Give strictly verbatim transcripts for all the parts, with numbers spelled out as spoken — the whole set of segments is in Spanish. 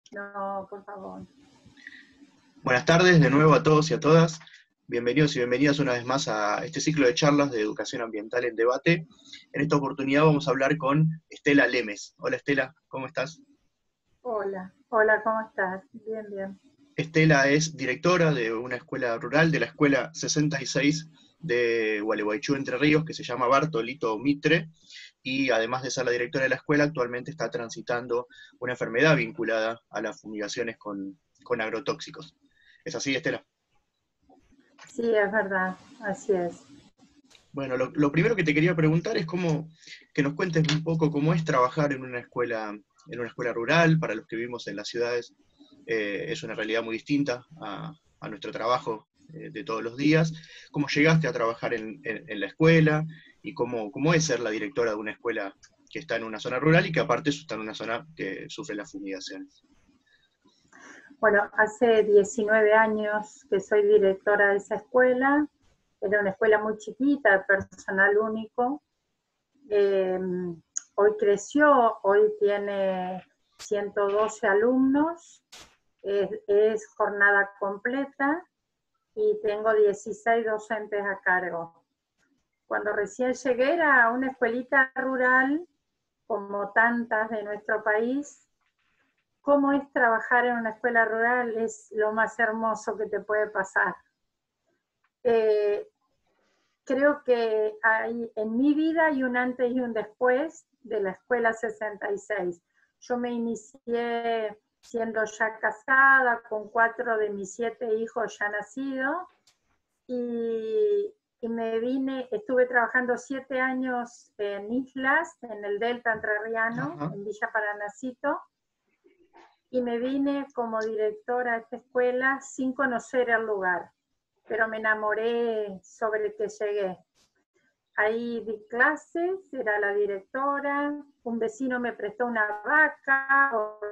No, por favor. Buenas tardes de nuevo a todos y a todas. Bienvenidos y bienvenidas una vez más a este ciclo de charlas de educación ambiental en debate. En esta oportunidad vamos a hablar con Estela Lemes. Hola Estela, ¿cómo estás? Hola, hola, ¿cómo estás? Bien, bien. Estela es directora de una escuela rural, de la escuela sesenta y seis de Gualeguaychú, Entre Ríos, que se llama Bartolito Mitre, y además de ser la directora de la escuela, actualmente está transitando una enfermedad vinculada a las fumigaciones con, con agrotóxicos. ¿Es así, Estela? Sí, es verdad, así es. Bueno, lo, lo primero que te quería preguntar es cómo, que nos cuentes un poco cómo es trabajar en una escuela, en una escuela rural. Para los que vivimos en las ciudades, eh, es una realidad muy distinta a, a nuestro trabajo eh, de todos los días. ¿Cómo llegaste a trabajar en, en- en la escuela? ¿Y cómo, cómo es ser la directora de una escuela que está en una zona rural y que aparte está en una zona que sufre las fumigaciones? Bueno, hace diecinueve años que soy directora de esa escuela. Era una escuela muy chiquita, de personal único. Eh, Hoy creció, hoy tiene ciento doce alumnos, es, es jornada completa y tengo dieciséis docentes a cargo. Cuando recién llegué era una escuelita rural, como tantas de nuestro país. ¿Cómo es trabajar en una escuela rural? Es lo más hermoso que te puede pasar. Eh, Creo que hay, en mi vida hay un antes y un después de la escuela sesenta y seis. Yo me inicié siendo ya casada, con cuatro de mis siete hijos ya nacidos, y, y me vine, estuve trabajando siete años en islas, en el Delta Entrerriano, Ajá. en Villa Paranacito, y me vine como directora de esta escuela sin conocer el lugar, pero me enamoré sobre que llegué. Ahí di clases, era la directora, un vecino me prestó una vaca,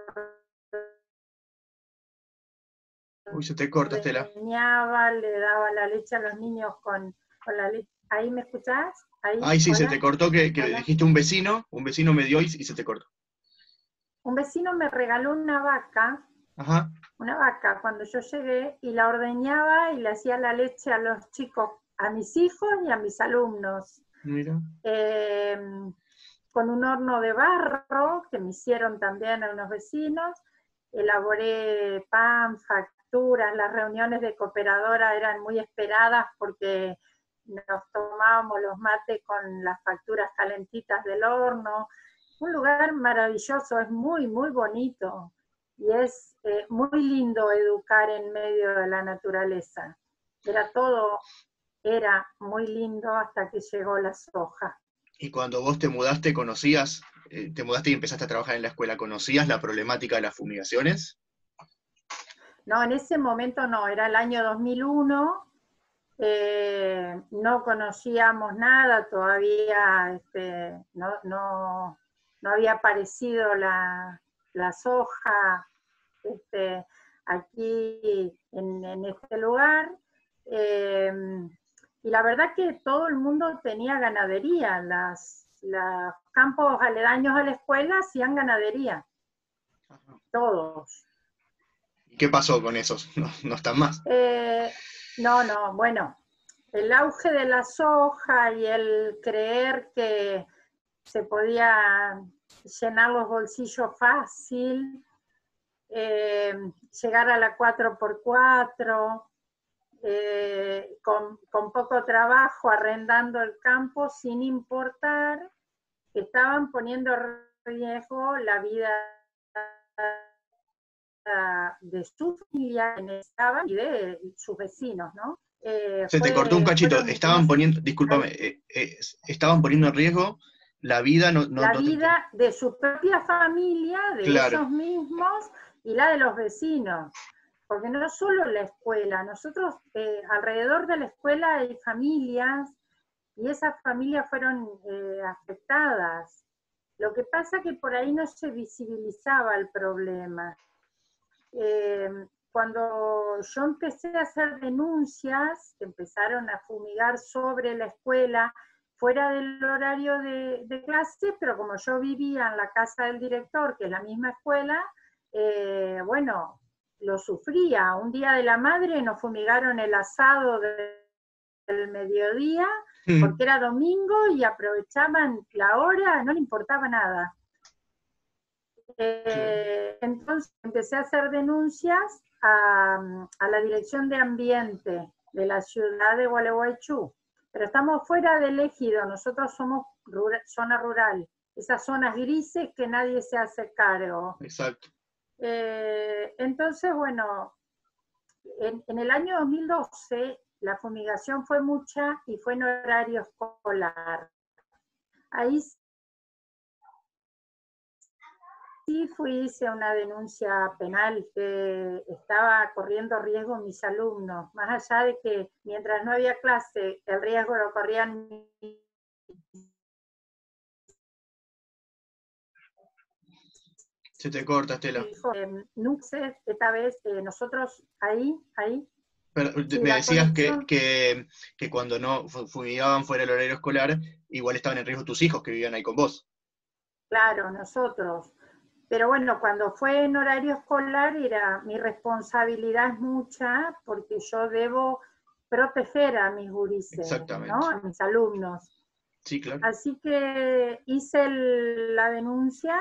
Uy, se te corta, Estela. ordeñaba, le daba la leche a los niños con, con la leche. ¿Ahí me escuchás? ¿Ahí? Ay, sí, se te ¿Hola? cortó que, que ¿Hola? dijiste un vecino, un vecino me dio y, y se te cortó. Un vecino me regaló una vaca, Ajá, una vaca cuando yo llegué, y la ordeñaba y le hacía la leche a los chicos, a mis hijos y a mis alumnos. mira. Eh, con un horno de barro que me hicieron también a unos vecinos, elaboré pan, facturas. Las reuniones de cooperadora eran muy esperadas porque nos tomábamos los mates con las facturas calentitas del horno. Un lugar maravilloso, es muy, muy bonito, y es eh, muy lindo educar en medio de la naturaleza. Era todo, era muy lindo hasta que llegó la soja. Y cuando vos te mudaste, ¿conocías, eh, te mudaste y empezaste a trabajar en la escuela, ¿conocías la problemática de las fumigaciones? No, en ese momento no, era el año dos mil uno, eh, no conocíamos nada, todavía este, no, no, no había aparecido la, la soja este, aquí en, en este lugar. Eh, y la verdad que todo el mundo tenía ganadería, las, los campos aledaños a la escuela hacían ganadería, Ajá. todos. ¿Y qué pasó con esos? No, no están más. Eh, no, no, bueno, el auge de la soja y el creer que se podía llenar los bolsillos fácil, eh, llegar a la cuatro por cuatro, eh, con, con poco trabajo, arrendando el campo, sin importar que estaban poniendo en riesgo la vida de su familia y de sus vecinos, ¿no? Eh, Se te cortó un fue, cachito. fueron Estaban unos, poniendo, discúlpame, eh, eh, estaban poniendo en riesgo la vida, no, no, la no te entendí. vida de su propia familia, de Claro. ellos mismos y la de los vecinos. Porque no solo la escuela, nosotros eh, alrededor de la escuela hay familias y esas familias fueron eh, afectadas. Lo que pasa es que por ahí no se visibilizaba el problema. Eh, Cuando yo empecé a hacer denuncias, que empezaron a fumigar sobre la escuela, fuera del horario de, de clase, pero como yo vivía en la casa del director, que es la misma escuela, eh, bueno, lo sufría. Un día de la madre nos fumigaron el asado de, del mediodía, porque era domingo y aprovechaban la hora, no le importaba nada. Eh, entonces empecé a hacer denuncias a, a la Dirección de Ambiente de la ciudad de Gualeguaychú, pero estamos fuera del ejido, nosotros somos rural, zona rural, esas zonas grises que nadie se hace cargo. Exacto. Eh, entonces, bueno, en, en el año dos mil doce la fumigación fue mucha y fue en horario escolar. Ahí sí fui, hice una denuncia penal, que estaba corriendo riesgo mis alumnos, más allá de que mientras no había clase, el riesgo lo corrían mis... Se te corta, Estela. Eh, Nuxes, esta vez eh, nosotros ahí, ahí. Pero, Sí, me la decías que, conexión. que, que cuando no fumigaban fuera del horario escolar, igual estaban en riesgo tus hijos que vivían ahí con vos. Claro, nosotros. Pero bueno, cuando fue en horario escolar, era mi responsabilidad es mucha, porque yo debo proteger a mis gurises, ¿no? Exactamente. A mis alumnos. Sí, claro. Así que hice el, la denuncia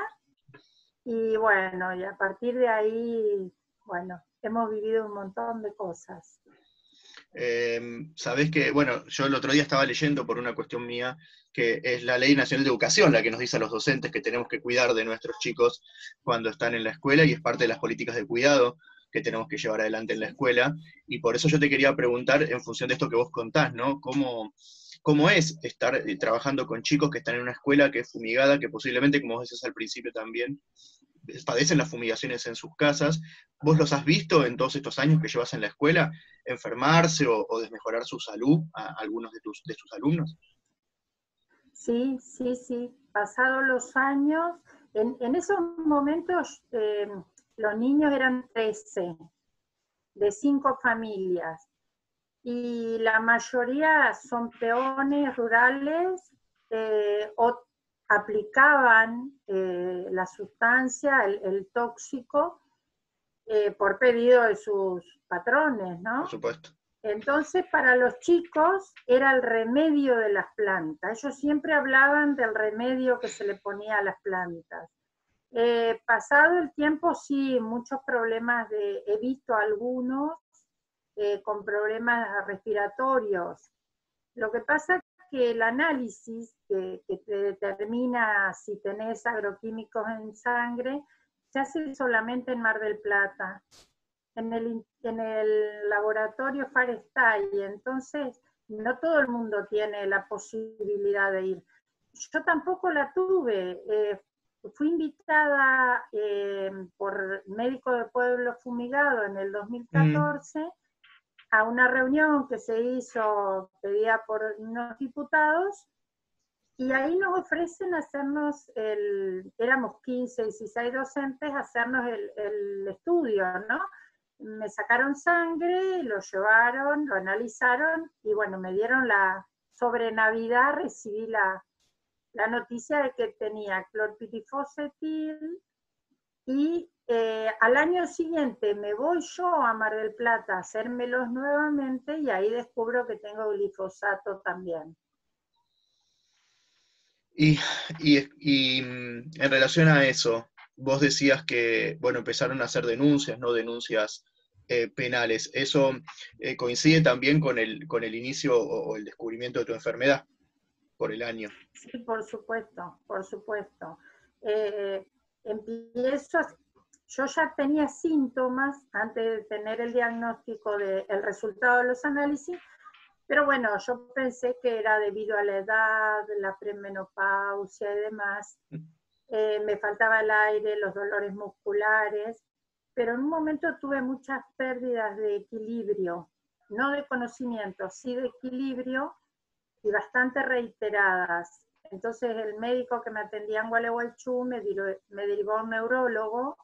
y bueno, y a partir de ahí, bueno, hemos vivido un montón de cosas. Eh, sabés que, bueno, yo el otro día estaba leyendo por una cuestión mía, que es la Ley Nacional de Educación la que nos dice a los docentes que tenemos que cuidar de nuestros chicos cuando están en la escuela, y es parte de las políticas de cuidado que tenemos que llevar adelante en la escuela, y por eso yo te quería preguntar, en función de esto que vos contás, ¿no? ¿Cómo, cómo es estar eh, trabajando con chicos que están en una escuela que es fumigada, que posiblemente, como vos decías al principio también, padecen las fumigaciones en sus casas? ¿Vos los has visto en todos estos años que llevas en la escuela enfermarse o, o desmejorar su salud a algunos de tus, de tus alumnos? Sí, sí, sí. Pasados los años, en, en esos momentos eh, los niños eran trece, de cinco familias, y la mayoría son peones rurales eh, o aplicaban eh, la sustancia, el, el tóxico, eh, por pedido de sus patrones, Por ¿no? supuesto. Entonces, para los chicos era el remedio de las plantas. Ellos siempre hablaban del remedio que se le ponía a las plantas. Eh, pasado el tiempo, sí, muchos problemas de, he visto algunos eh, con problemas respiratorios. Lo que pasa es que el análisis que, que te determina si tenés agroquímicos en sangre se hace solamente en Mar del Plata, en el, en el laboratorio Farestay, y entonces no todo el mundo tiene la posibilidad de ir. Yo tampoco la tuve. Eh, fui invitada eh, por Médico de Pueblo Fumigado en el dos mil catorce mm. a una reunión que se hizo, pedida por unos diputados, y ahí nos ofrecen hacernos, el, éramos quince, dieciséis docentes, hacernos el, el estudio, ¿no? Me sacaron sangre, lo llevaron, lo analizaron, y bueno, me dieron la, sobre Navidad recibí la, la noticia de que tenía clorpirifosfetil, y eh, al año siguiente me voy yo a Mar del Plata a hacérmelos nuevamente, y ahí descubro que tengo glifosato también. Y, y, y en relación a eso, vos decías que, bueno, empezaron a hacer denuncias, ¿no? Denuncias eh, penales. ¿Eso eh, coincide también con el, con el inicio o, o el descubrimiento de tu enfermedad por el año? Sí, por supuesto, por supuesto. Eh, empiezo, yo ya tenía síntomas antes de tener el diagnóstico del de, resultado de los análisis, pero bueno, yo pensé que era debido a la edad, la premenopausia y demás. Eh, me faltaba el aire, los dolores musculares, pero en un momento tuve muchas pérdidas de equilibrio, no de conocimiento, sí de equilibrio, y bastante reiteradas. Entonces el médico que me atendía en Gualeguaychú me, me derivó a un neurólogo.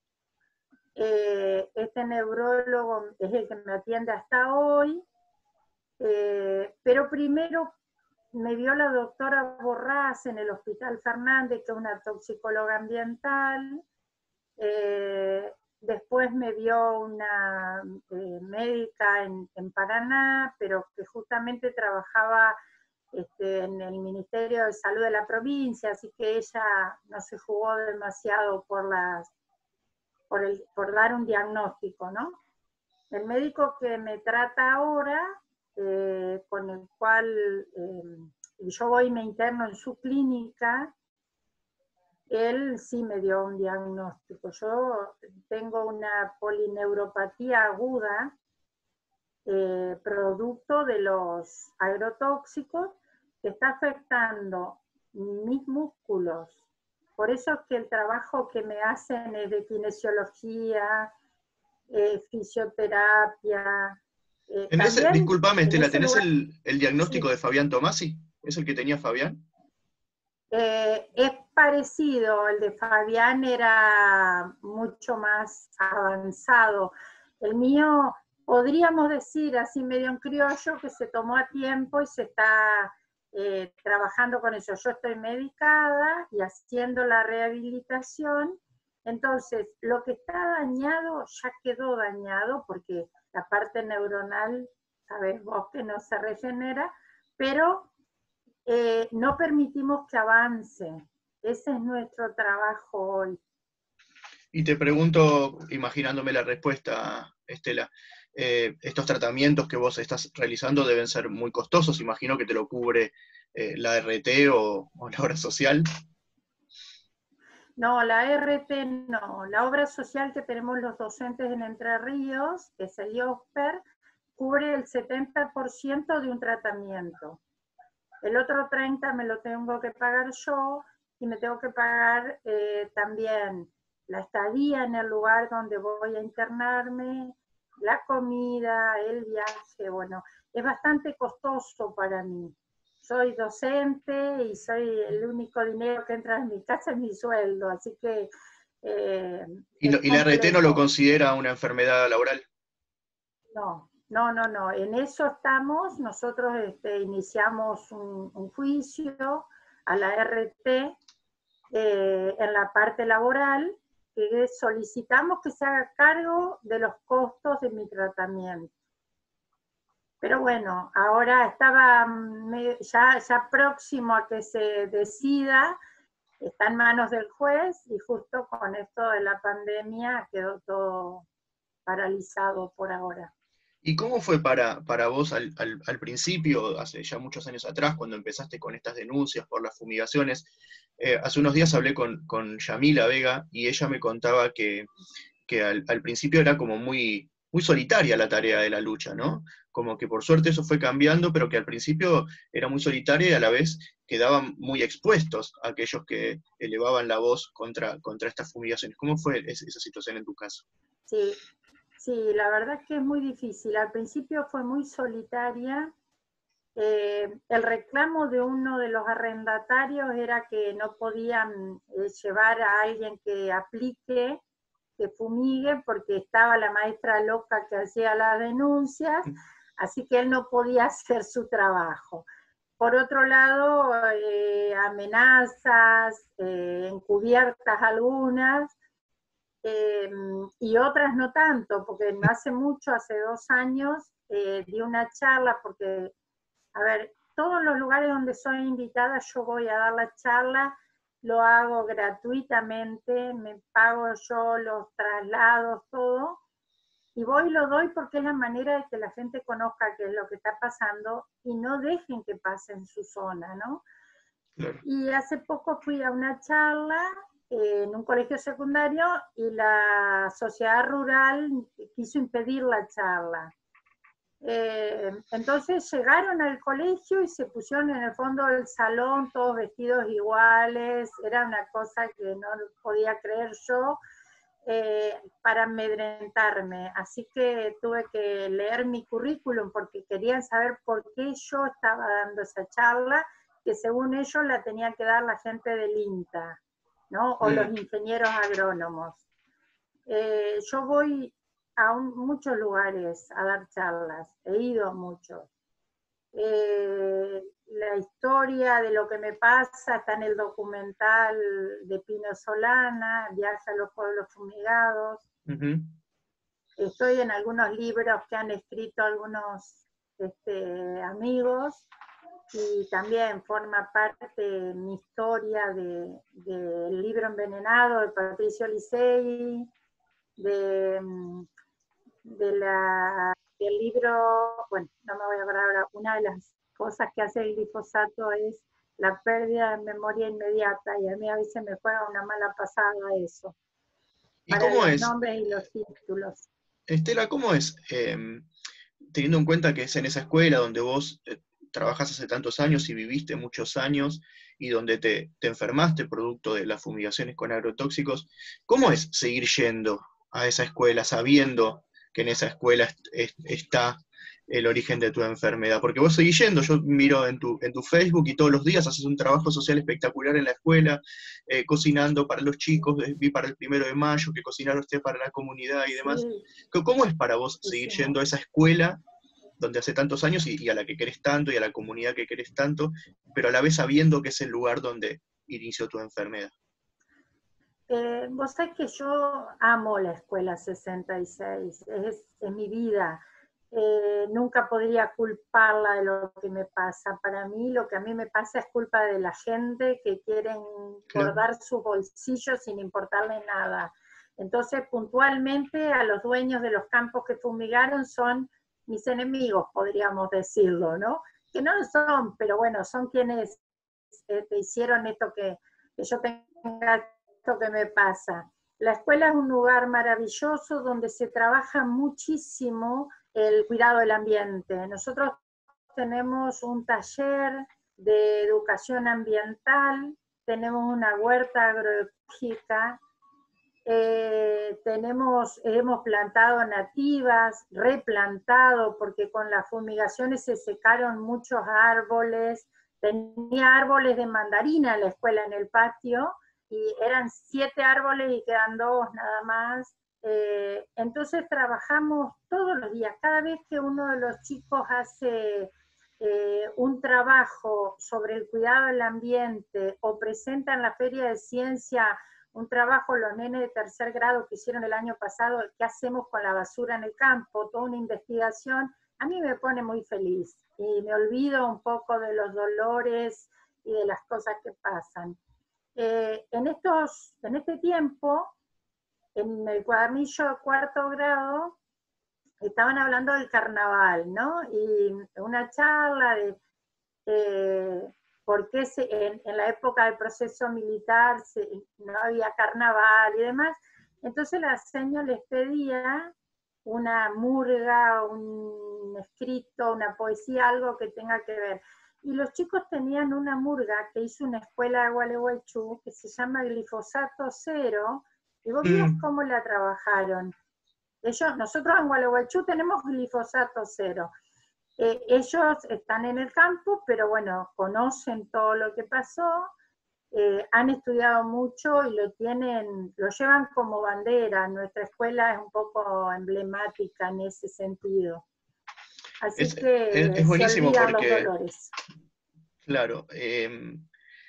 Eh, este neurólogo es el que me atiende hasta hoy, eh, pero primero me vio la doctora Borrás en el Hospital Fernández, que es una toxicóloga ambiental, Eh, después me vio una eh, médica en, en Paraná, pero que justamente trabajaba este, en el Ministerio de Salud de la provincia, así que ella no se jugó demasiado por, las, por, el, por dar un diagnóstico, ¿no? El médico que me trata ahora, eh, con el cual eh, yo voy y me interno en su clínica, él sí me dio un diagnóstico. Yo tengo una polineuropatía aguda, eh, producto de los agrotóxicos, que está afectando mis músculos. Por eso es que el trabajo que me hacen es de kinesiología, eh, fisioterapia. Eh, ¿Tenés, también disculpame, en Estela, ese ¿tenés lugar, el, el diagnóstico sí, de Fabián Tomasi? ¿Es el que tenía Fabián? Eh, es parecido, el de Fabián era mucho más avanzado. El mío, podríamos decir así medio en criollo, que se tomó a tiempo y se está eh, trabajando con eso. Yo estoy medicada y haciendo la rehabilitación, entonces lo que está dañado ya quedó dañado, porque la parte neuronal, sabes vos que no se regenera, pero eh, no permitimos que avance. Ese es nuestro trabajo hoy. Y te pregunto, imaginándome la respuesta, Estela, eh, estos tratamientos que vos estás realizando deben ser muy costosos, imagino que te lo cubre eh, la R T o, o la obra social. No, la R T no. La obra social que tenemos los docentes en Entre Ríos, que es el I O S P E R, cubre el setenta por ciento de un tratamiento. El otro treinta por ciento me lo tengo que pagar yo y me tengo que pagar eh, también la estadía en el lugar donde voy a internarme, la comida, el viaje. Bueno, es bastante costoso para mí. Soy docente y soy el único dinero que entra en mi casa es mi sueldo, así que eh, ¿Y, lo- es y la R T no lo complejo. considera una enfermedad laboral? No, no, no, no. En eso estamos. Nosotros este, iniciamos un, un juicio a la R T eh, en la parte laboral, que solicitamos que se haga cargo de los costos de mi tratamiento. Pero bueno, ahora estaba me, ya, ya próximo a que se decida, está en manos del juez y justo con esto de la pandemia quedó todo paralizado por ahora. ¿Y cómo fue para, para vos al, al, al principio, hace ya muchos años atrás, cuando empezaste con estas denuncias por las fumigaciones? Eh, hace unos días hablé con, con Yamila Vega y ella me contaba que, que al, al principio era como muy, muy solitaria la tarea de la lucha, ¿no? Como que por suerte eso fue cambiando, pero que al principio era muy solitaria y a la vez quedaban muy expuestos a aquellos que elevaban la voz contra, contra estas fumigaciones. ¿Cómo fue esa situación en tu caso? Sí, sí, la verdad es que es muy difícil. Al principio fue muy solitaria. Eh, el reclamo de uno de los arrendatarios era que no podían eh, llevar a alguien que aplique, que fumigue, porque estaba la maestra loca que hacía las denuncias, así que él no podía hacer su trabajo. Por otro lado, eh, amenazas, eh, encubiertas algunas, eh, y otras no tanto, porque no hace mucho, hace dos años, eh, di una charla, porque, a ver, todos los lugares donde soy invitada yo voy a dar la charla, lo hago gratuitamente, me pago yo los traslados, todo, y voy y lo doy porque es la manera de que la gente conozca qué es lo que está pasando y no dejen que pase en su zona, ¿no? Claro. Y hace poco fui a una charla eh, en un colegio secundario y la sociedad rural quiso impedir la charla. Eh, entonces llegaron al colegio y se pusieron en el fondo del salón todos vestidos iguales, era una cosa que no podía creer yo, eh, para amedrentarme. Así que tuve que leer mi currículum porque querían saber por qué yo estaba dando esa charla, que según ellos la tenía que dar la gente del INTA, ¿no? O los Mm. ingenieros agrónomos. Eh, yo voy a un, muchos lugares a dar charlas, he ido a muchos. Eh, la historia de lo que me pasa está en el documental de Pino Solana, Viaje a los pueblos fumigados. Uh-huh. Estoy en algunos libros que han escrito algunos este, amigos, y también forma parte mi historia del de, de libro Envenenado de Patricio Licei, de, de la, del libro, bueno, no me voy a hablar ahora, una de las cosas que hace el glifosato es la pérdida de memoria inmediata, y a mí a veces me juega una mala pasada eso. ¿Y para cómo los es? nombres y los títulos. Estela, ¿cómo es? Eh, teniendo en cuenta que es en esa escuela donde vos eh, trabajás hace tantos años y viviste muchos años, y donde te, te enfermaste producto de las fumigaciones con agrotóxicos, ¿cómo es seguir yendo a esa escuela sabiendo que en esa escuela est est está el origen de tu enfermedad? Porque vos seguís yendo, yo miro en tu, en tu Facebook y todos los días haces un trabajo social espectacular en la escuela, eh, cocinando para los chicos, vi para el primero de mayo que cocinaron usted para la comunidad y demás. Sí. ¿Cómo es para vos sí, seguir sí, yendo a esa escuela donde hace tantos años y, y a la que querés tanto y a la comunidad que querés tanto, pero a la vez sabiendo que es el lugar donde inició tu enfermedad? Eh, vos sabés que yo amo la escuela sesenta y seis, es, es mi vida. Eh, nunca podría culparla de lo que me pasa. Para mí, lo que a mí me pasa es culpa de la gente que quieren claro. guardar sus bolsillos sin importarle nada. Entonces, puntualmente, a los dueños de los campos que fumigaron son mis enemigos, podríamos decirlo, ¿no? Que no lo son, pero bueno, son quienes eh, te hicieron esto que, que yo tenga esto que me pasa. La escuela es un lugar maravilloso donde se trabaja muchísimo el cuidado del ambiente. Nosotros tenemos un taller de educación ambiental, tenemos una huerta agroecológica, eh, tenemos, hemos plantado nativas, replantado, porque con las fumigaciones se secaron muchos árboles. Tenía árboles de mandarina en la escuela, en el patio, y eran siete árboles y quedan dos nada más. Eh, entonces trabajamos todos los días. Cada vez que uno de los chicos hace eh, un trabajo sobre el cuidado del ambiente o presenta en la Feria de Ciencia un trabajo, los nenes de tercer grado que hicieron el año pasado, ¿qué hacemos con la basura en el campo? Toda una investigación, a mí me pone muy feliz y me olvido un poco de los dolores y de las cosas que pasan. Eh, en, estos, en este tiempo, en el cuadernillo de cuarto grado, estaban hablando del carnaval, ¿no? Y una charla de eh, por qué se, en, en la época del proceso militar se, no había carnaval y demás. Entonces la señora les pedía una murga, un escrito, una poesía, algo que tenga que ver. Y los chicos tenían una murga que hizo una escuela de Gualeguaychú que se llama Glifosato Cero, y vos vieras mm. cómo la trabajaron. Ellos, nosotros en Gualeguaychú tenemos glifosato cero. Eh, ellos están en el campo, pero bueno, conocen todo lo que pasó, eh, han estudiado mucho y lo tienen, lo llevan como bandera. Nuestra escuela es un poco emblemática en ese sentido. Así es, que es, es buenísimo se olvidan porque, los dolores. Claro, eh,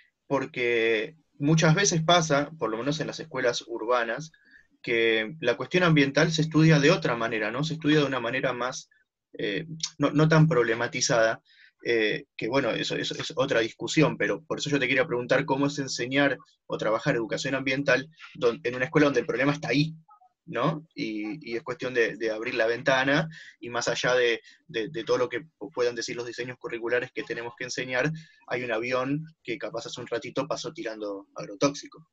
porque muchas veces pasa, por lo menos en las escuelas urbanas, que la cuestión ambiental se estudia de otra manera, ¿no? Se estudia de una manera más, eh, no, no tan problematizada, eh, que bueno, eso, eso es otra discusión, pero por eso yo te quería preguntar cómo es enseñar o trabajar educación ambiental donde, en una escuela donde el problema está ahí, ¿no? Y, y es cuestión de, de abrir la ventana, y más allá de, de, de todo lo que puedan decir los diseños curriculares que tenemos que enseñar, hay un avión que capaz hace un ratito pasó tirando agrotóxico.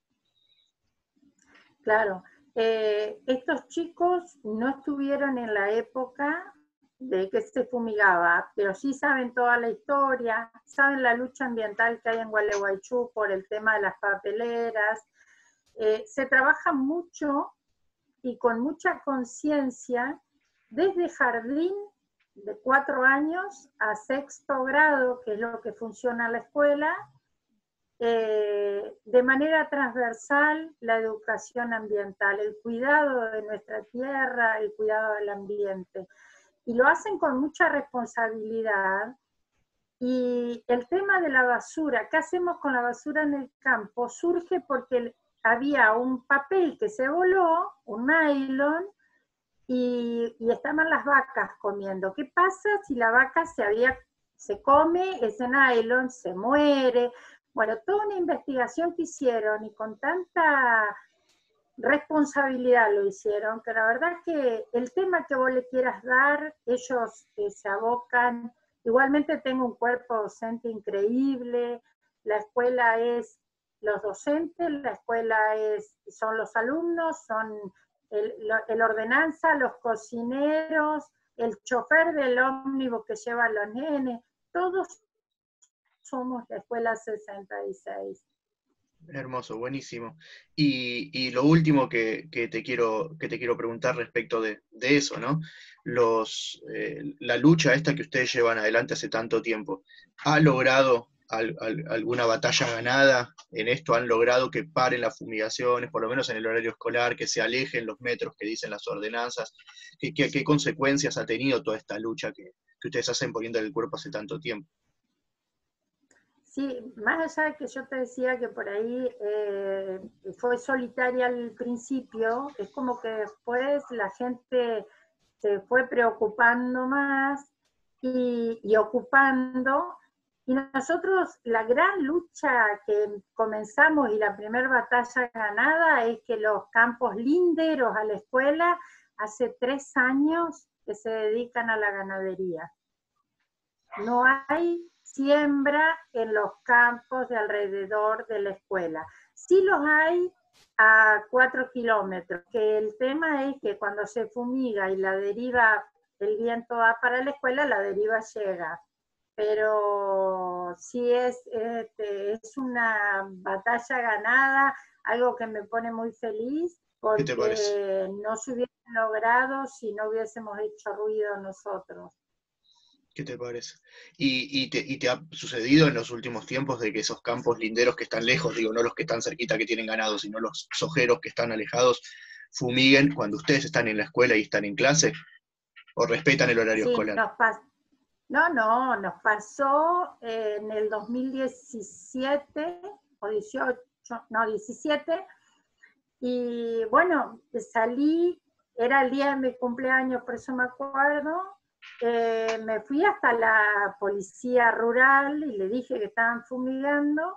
Claro. Eh, estos chicos no estuvieron en la época de que se fumigaba, pero sí saben toda la historia, saben la lucha ambiental que hay en Gualeguaychú por el tema de las papeleras. Eh, se trabaja mucho y con mucha conciencia desde jardín de cuatro años a sexto grado, que es lo que funciona en la escuela, Eh, de manera transversal la educación ambiental, el cuidado de nuestra tierra, el cuidado del ambiente. Y lo hacen con mucha responsabilidad, Y el tema de la basura, ¿qué hacemos con la basura en el campo? Surge porque había un papel que se voló, un nylon, y, y estaban las vacas comiendo. ¿Qué pasa si la vaca se, había, se come ese nylon, se muere? Bueno, toda una investigación que hicieron y con tanta responsabilidad lo hicieron, que la verdad que el tema que vos le quieras dar, ellos eh, se abocan. Igualmente tengo un cuerpo docente increíble, la escuela es los docentes, la escuela es, son los alumnos, son el, el ordenanza, los cocineros, el chofer del ómnibus que lleva a los nenes, todos somos la escuela sesenta y seis. Hermoso, buenísimo. Y, y lo último que, que, te quiero, que te quiero preguntar respecto de, de eso, ¿no? Los, eh, la lucha esta que ustedes llevan adelante hace tanto tiempo, ¿ha logrado al, al, alguna batalla ganada en esto? ¿Han logrado que paren las fumigaciones, por lo menos en el horario escolar, que se alejen los metros que dicen las ordenanzas? ¿Qué, qué, qué consecuencias ha tenido toda esta lucha que, que ustedes hacen poniendo el cuerpo hace tanto tiempo? Sí, más allá de que yo te decía que por ahí eh, fue solitaria al principio, es como que después la gente se fue preocupando más y, y ocupando, y nosotros la gran lucha que comenzamos y la primera batalla ganada es que los campos linderos a la escuela hace tres años que se dedican a la ganadería. No hay siembra en los campos de alrededor de la escuela. Sí los hay a cuatro kilómetros, que el tema es que cuando se fumiga y la deriva, el viento va para la escuela, la deriva llega. Pero sí es, este, es una batalla ganada, algo que me pone muy feliz, ¿Qué te parece? porque no se hubiese logrado si no hubiésemos hecho ruido nosotros. ¿Qué te parece? ¿Y, y, te, ¿Y te ha sucedido en los últimos tiempos de que esos campos linderos que están lejos, digo, no los que están cerquita que tienen ganado, sino los sojeros que están alejados, fumiguen cuando ustedes están en la escuela y están en clase? ¿O respetan el horario Sí, escolar? nos pasó. No, no, nos pasó eh, en el dos mil diecisiete o dieciocho, no, diecisiete, y bueno, salí, era el día de mi cumpleaños, por eso me acuerdo, eh, me fui hasta la policía rural y le dije que estaban fumigando,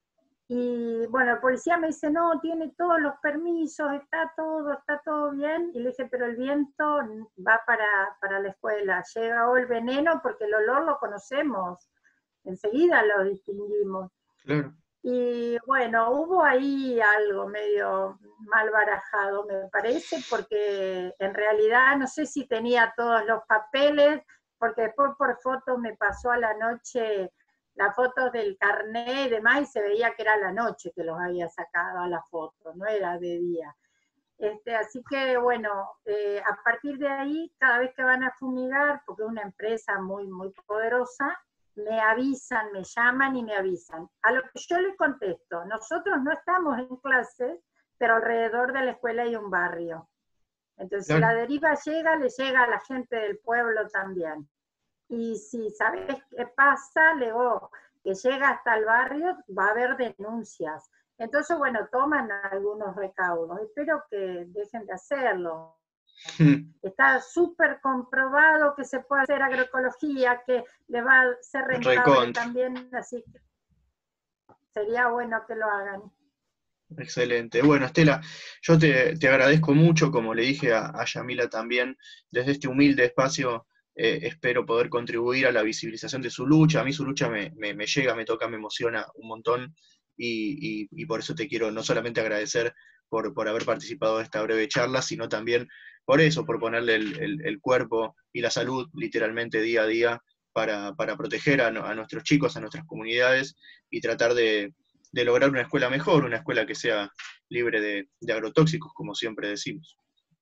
y bueno, el policía me dice, no, tiene todos los permisos, está todo, está todo bien. Y le dije, pero el viento va para, para la escuela, llegó el veneno porque el olor lo conocemos, enseguida lo distinguimos. Claro. Y bueno, hubo ahí algo medio mal barajado, me parece, porque en realidad no sé si tenía todos los papeles, porque después por foto me pasó a la noche las fotos del carnet y demás, y se veía que era la noche que los había sacado a la foto, no era de día. Este, así que bueno, eh, a partir de ahí, cada vez que van a fumigar, porque es una empresa muy, muy poderosa, me avisan, me llaman y me avisan. A lo que yo les contesto, nosotros no estamos en clases, pero alrededor de la escuela hay un barrio. Entonces, si la Claro. deriva llega, le llega a la gente del pueblo también. Y si sabes qué pasa, luego que llega hasta el barrio, va a haber denuncias. Entonces, bueno, toman algunos recaudos. Espero que dejen de hacerlo. Está súper comprobado que se puede hacer agroecología, que le va a ser rentable Recontra. también, así que sería bueno que lo hagan. Excelente. Bueno, Estela, yo te, te agradezco mucho, como le dije a, a Yamila también, desde este humilde espacio eh, espero poder contribuir a la visibilización de su lucha. A mí su lucha me, me, me llega, me toca, me emociona un montón y, y, y por eso te quiero no solamente agradecer por, por haber participado de esta breve charla, sino también por eso, por ponerle el, el, el cuerpo y la salud literalmente día a día para, para proteger a, a nuestros chicos, a nuestras comunidades y tratar de de lograr una escuela mejor, una escuela que sea libre de, de agrotóxicos, como siempre decimos.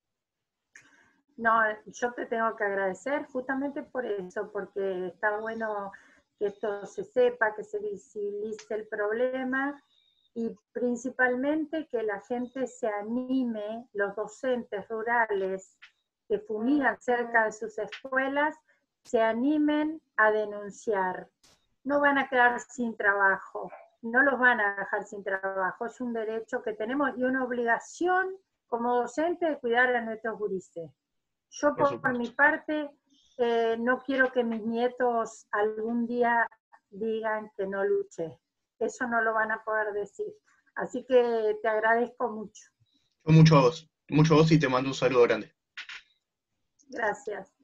No, yo te tengo que agradecer justamente por eso, porque está bueno que esto se sepa, que se visibilice el problema y principalmente que la gente se anime, los docentes rurales que fumigan cerca de sus escuelas, se animen a denunciar. no van a quedar sin trabajo, no los van a dejar sin trabajo, es un derecho que tenemos y una obligación como docente de cuidar a nuestros gurises. Yo Por por, por mi supuesto. parte eh, no quiero que mis nietos algún día digan que no luché, eso no lo van a poder decir. Así que te agradezco mucho. Mucho a vos, mucho a vos y te mando un saludo grande. Gracias.